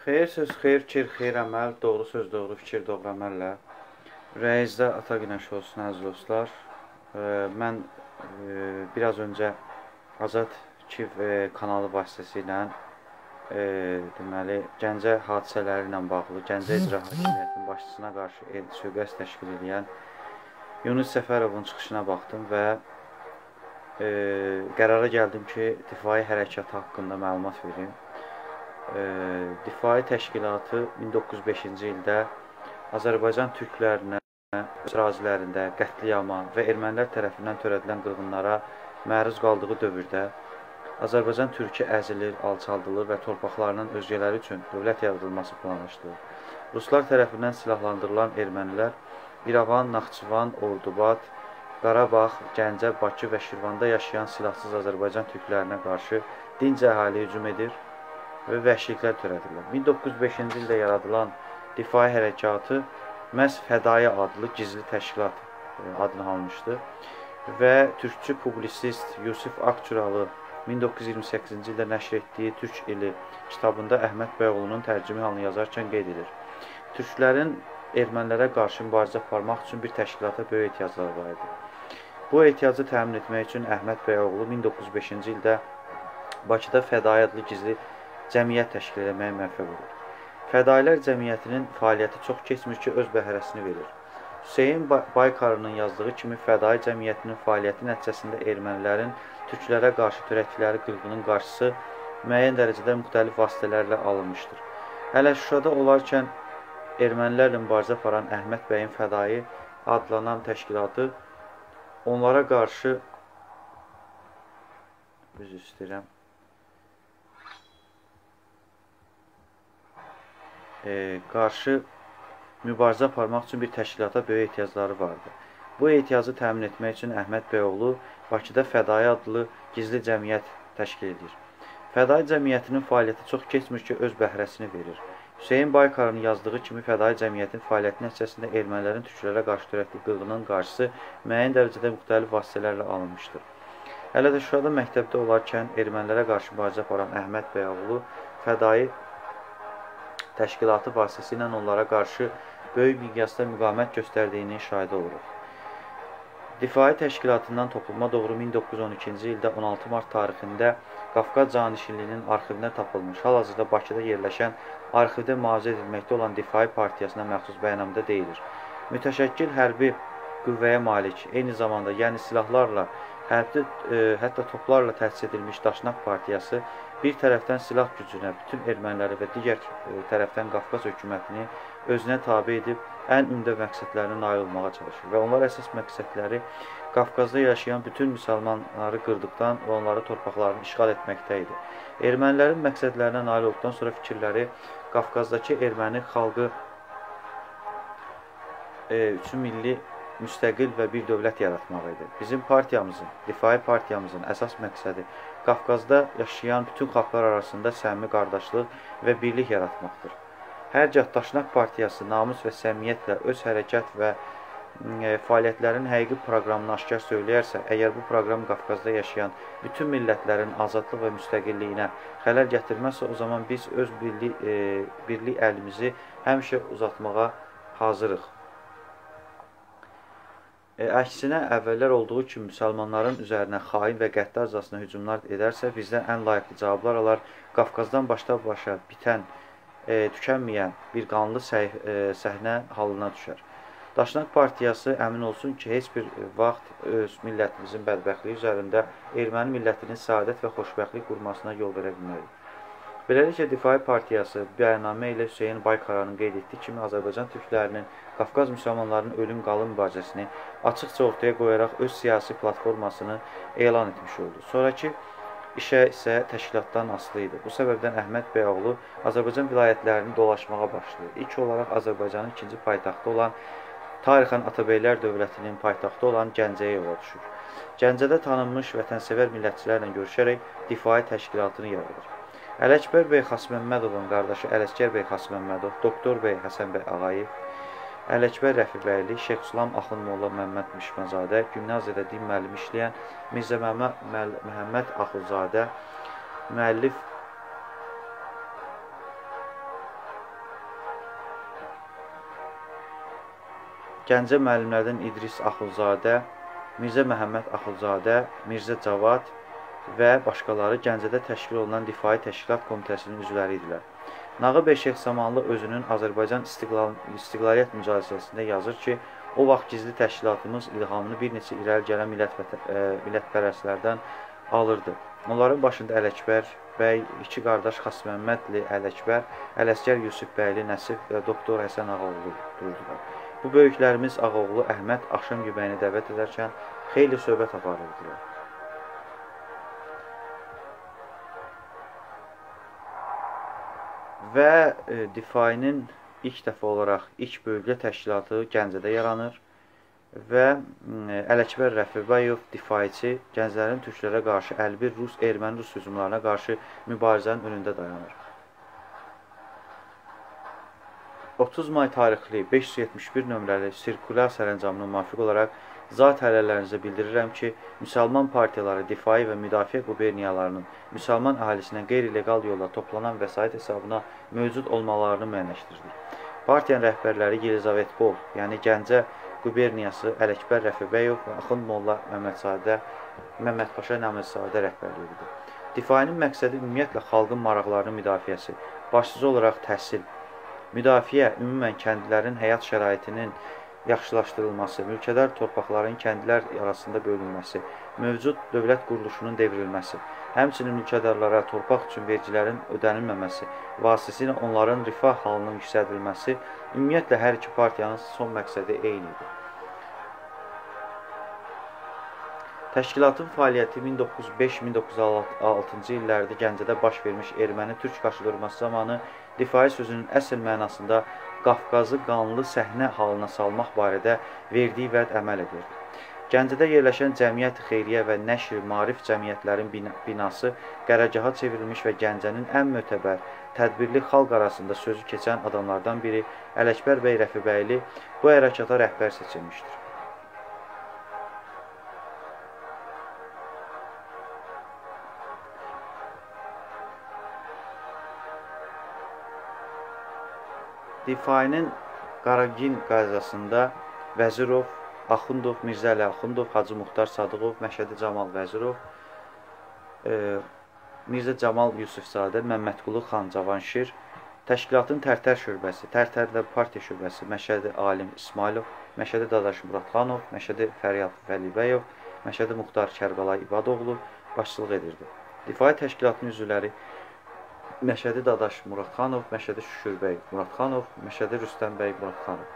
Xeyir söz, xeyir fikir, xeyir əməl, doğru söz, doğru fikir, doğru əməllə. Ürəyinizdə ata günəşi olsun, əziz dostlar. Mən biraz öncə Azad Kiv kanalı vasitəsilə deməli, Gəncə hadisələri ilə bağlı, Gəncə İcra Hakimiyyətinin başçısına qarşı sui-qəsd təşkil edən Yunus Səfərovun çıxışına baxdım və qərara gəldim ki, difai hərəkatı haqqında məlumat verim. Difai təşkilatı 1905-ci ildə Azərbaycan türklərinə öz ərazilərində qətliama və ermənilər tərəfindən törədilən qırğınlara məruz qaldığı dövrdə Azərbaycan türkü əzilir, alçaldılır və torpaqlarının özgələri üçün dövlət yaradılması planlaşdırılır. Ruslar tərəfindən silahlandırılan ermənilər İrəvan, Naxçıvan, Ordubad, Qarabağ, Gəncə, Bakı və Şirvanda yaşayan silahsız Azərbaycan türklərinə qarşı dinc əhali hücum edir və vəhşiliklər törədirlər. 1905-ci ildə yaradılan difai hərəkatı məhz Fədai adlı gizli təşkilat adını almışdı və türkçü publisist Yusif Akçuralı 1928-ci ildə nəşr etdiyi Türk ili kitabında Əhməd Bəyoğlu'nun tərcümi halını yazarkən qeyd edir. Türklərin ermənilərə qarşı mübarizə aparmaq üçün bir təşkilata böyük ehtiyacları var idi. Bu ehtiyacı təmin etmək üçün Əhməd Bəyoğlu 1905-ci ildə Bakıda Fədai adlı gizli cəmiyyət təşkil etməyə müvəffəq olur. Fədailər cəmiyyətinin fəaliyyəti çox keçmir ki, öz bəhrəsini verir. Hüseyn Baykarının yazdığı kimi Fədai cəmiyyətinin fəaliyyəti nəticəsində ermənilərin türklərə qarşı törətdikləri qırğının qarşısı müəyyən dərəcədə müxtəlif vasitələrlə alınmışdır. Hələ Şuşada olarkən ermənilərlə mübarizə aparan Əhməd bəyin Fədai adlanan təşkilatı onlara qarşı qarşı mübarizə aparmaq üçün bir təşkilata böyük ehtiyacları vardı. Bu ehtiyacı təmin etmək üçün Əhməd Bəyoğlu Bakıda Fədai adlı gizli cəmiyyət təşkil edir. Fədai cəmiyyətinin fəaliyyəti çox keçmir ki, öz bəhrəsini verir. Hüseyn Baykarın yazdığı kimi Fədai cəmiyyətin fəaliyyəti nəticəsində ermənilərin türklərə qarşı törətdiyi qırğının qarşısı müəyyən dərəcədə müxtəlif vasitələrlə alınmışdır. Hələ də Şuşada məktəbdə olarkən ermənilərə qarşı mübarizə aparan Əhməd Bəyoğlu Fədai təşkilatı vasitəsilə onlara qarşı böyük miqyasda müqavimət göstərdiyinin şahidi oluruq. Difai təşkilatından topluma doğru 1912-ci ildə 16 mart tarixində Qafqaz Canişinliyinin arxivinə tapılmış, hal-hazırda Bakıda yerləşən arxivdə mühafizə edilməkdə olan Difai Partiyasına məxsus bəyannamədə deyilir. Mütəşəkkil hərbi qüvvəyə malik, eyni zamanda yəni silahlarla, hətta toplarla təsis edilmiş Daşnak Partiyası bir tərəfdən silah gücünə, bütün erməniləri və digər tərəfdən Qafqaz hökumətini özünə tabe edib, ən ümdə məqsədlərinə nail olmağa çalışır və onlar əsas məqsədləri Qafqazda yaşayan bütün müsəlmanları qırdıqdan və onları torpaqlarını işğal etməkdə idi. Ermənilərin məqsədlərinə nail olduqdan sonra fikirləri Qafqazdakı erməni xalqı üçün milli müstəqil və bir dövlət yaratmaq idi. Bizim partiyamızın, Difai partiyamızın əsas məqsədi Qafqazda yaşayan bütün xalqlar arasında səmimi qardaşlıq və birlik yaratmaqdır. Hərgah Daşnak Partiyası namus və səmiyyətlə öz hərəkət və fəaliyyətlərin həqiqi proqramını aşkar söyləyərsə, əgər bu proqram Qafqazda yaşayan bütün millətlərin azadlıq və müstəqilliyinə xələl gətirməzsə, o zaman biz öz birlik əlimizi həmişə uzatmağa hazırıq. Əksinə, əvvəllər olduğu kimi müsəlmanların üzərinə xain və qəddarcasına hücumlar edərsə, bizdən ən layiqli cavablar alar, Qafqazdan başa bitən, tükənməyən bir qanlı səhnə halına düşər. Daşnak Partiyası əmin olsun ki, heç bir vaxt öz millətimizin bədbəxtliyi üzərində erməni millətinin səadət və xoşbəxtlik qurmasına yol verə bilmərik. Beləliklə, Difai Partiyası bəyannamə ilə Hüseyn Baykarın qeyd etdiyi kimi Azərbaycan türklərinin Qafqaz müsəlmanlarının ölüm-qalım mübarizəsini açıqca ortaya qoyaraq öz siyasi platformasını elan etmiş oldu. Sonraki işə isə təşkilatdan asılı idi. Bu səbəbdən Əhməd Bəyoğlu Azərbaycan vilayətlərini dolaşmağa başlayır. İlk olaraq Azərbaycanın ikinci paytaxtı olan tarixən Atabeylər dövlətinin paytaxtı olan Gəncəyə yola düşür. Gəncədə tanınmış vətənsevər millətçilərlə görüşərək difai təşkilatını yaradır. Ələkbər bəy Xasməmmədovun qardaşı Ələsgər bəy Xasməmmədov, Doktor bəy Həsən bəy Ağayev, Ələkbər Rəfibəyli, Şeyx İslam Axund Molla Məmməd Mişməzadə, gimnaziyada din müəllimi işləyən Mirzə Məhəmməd Axundzadə, müəllif Gəncə müəllimlərdən İdris Axundzadə, Mirzə Məhəmməd Axundzadə, Mirzə Cavad və başqaları Gəncədə təşkil olunan Difai Təşkilat Komitəsinin üzvləri idilər. Nağıbey Şeyxsamanlı özünün Azərbaycan istiqlaliyyət mücadiləsində yazır ki, o vaxt gizli təşkilatımız ilhamını bir neçə irəli gələn millətpərəstlərdən alırdı. Onların başında Ələkbər bəy, iki qardaş Xasməmmədli Ələkbər, Ələsgər Yusuf bəyli Nəsib və doktor Həsən Ağaoğlu durdular. Bu böyüklərimiz Ağaoğlu Əhməd axşam yeməyini dəvət edərkən xeyli söhbət aparırdılar. Və Difainin ilk dəfə olaraq ilk bölgə təşkilatı Gəncədə yaranır və Ələkbər Rəfibəyov difaiçi gənclərin türklərə qarşı 51 erməni-rus hücumlarına qarşı mübarizənin önündə dayanır. 30 may tarixli 571 nömrəli sirkulyar sərəncamına müvafiq olaraq zat hələlərinizə bildirirəm ki, müsəlman partiyaları difai və müdafiə quberniyalarının müsəlman əhalisinə qeyri-legal yolla toplanan vəsait hesabına mövcud olmalarını müəyyənləşdirdik. Partiyanın rəhbərləri Yelizavet Bol, yəni Gəncə quberniyası Ələkbər Rəfibəyov və Axund Molla Məmmədpaşa Nəmizzadə rəhbərliyidir. Difainin məqsədi ümumiyyətlə xalqın maraqlarının müdafiəsi, başlıca olaraq təhsil, müdafiə, ümumən kəndlilərin həyat şəraitinin yaxşılaşdırılması, mülkədar torpaqların kəndlilər arasında bölünməsi, mövcud dövlət quruluşunun devrilməsi, həmçinin mülkədarlara torpaq üçün vergilərin ödənilməməsi, vasitəsilə onların rifah halının yüksədilməsi, ümumiyyətlə hər iki partiyanın son məqsədi eyni idi. Təşkilatın fəaliyyəti 1905-1906-cı illərdə Gəncədə baş vermiş erməni-türk qarşıdurması zamanı difai sözünün əsl mənasında Qafqazı qanlı səhnə halına salmaq barədə verdiyi vəd əməl edirdi. Gəncədə yerləşən Cəmiyyət-i Xeyriyyə və Nəşr Maarif cəmiyyətlərin binası qərargaha çevrilmiş və Gəncənin ən mötəbər, tədbirli xalq arasında sözü keçən adamlardan biri Ələkbər bəy Rəfibəyli bu hərəkata rəhbər seçilmişdir. Difainin Qaragin qəzasında Vəzirov, Axundov, Mirzə Əli Axundov, Hacı Muxtar Sadıqov, Məşədi Camal Vəzirov, Mirzə Camal Yusufzadə, Məmmədqulu xan Cavanşir, təşkilatın Tərtər şöbəsi, Tərtərdə partiya şöbəsi, Məşədi Alim İsmailov, Məşədi Dadaş Muradxanov, Məşədi Fəryad Vəlibəyov, Məşədi Muxtar Kərbalay İbadoğlu başçılıq edirdi. Difai təşkilatın üzvləri Məşədi Dadaş Muradxanov, Məşədi Şükürbəy Muradxanov, Məşədi Rüstəmbəy Muradxanov.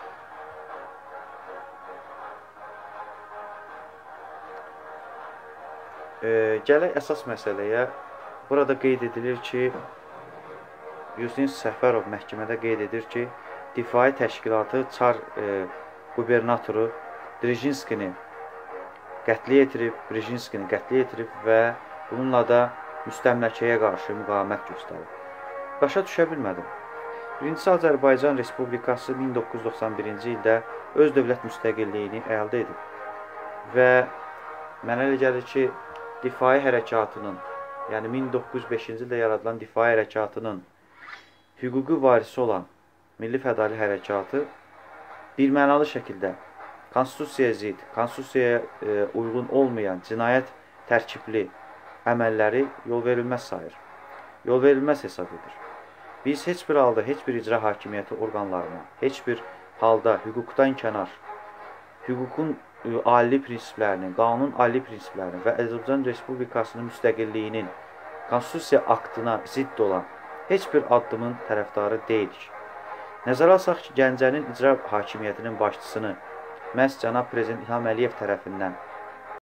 Gələk əsas məsələyə. Burada qeyd edilir ki, Yusuf Səfərov məhkəmədə qeyd edir ki, Difai təşkilatı Çar qubernatoru Brejinskini qətlə yetirib və bununla da müstəmləkəyə qarşı müqavimət göstərib. Başa düşə bilmədim. Birincisi, Azərbaycan Respublikası 1991-ci ildə öz dövlət müstəqilliyini əldə edib və mənə elə gəlir ki, difai hərəkatının, yəni 1905-ci ildə yaradılan difai hərəkatının hüquqi varisi olan Milli Fədali Hərəkatı birmənalı şəkildə konstitusiyaya zid, konstitusiyaya uyğun olmayan cinayət tərkibli əməlləri yol verilməz sayır, yol verilməz hesab edir. Biz heç bir halda, heç bir icra hakimiyyəti orqanlarına, heç bir halda hüquqdan kənar, hüququn ali prinsiplərinin, qanunun ali prinsiplərinin və Azərbaycan Respublikasının müstəqilliyinin konstitusiya aktına zidd olan heç bir addımın tərəfdarı deyilik. Nəzərə alsaq ki, Gəncənin icra hakimiyyətinin başçısını məhz cənab Prezident İlham Əliyev tərəfindən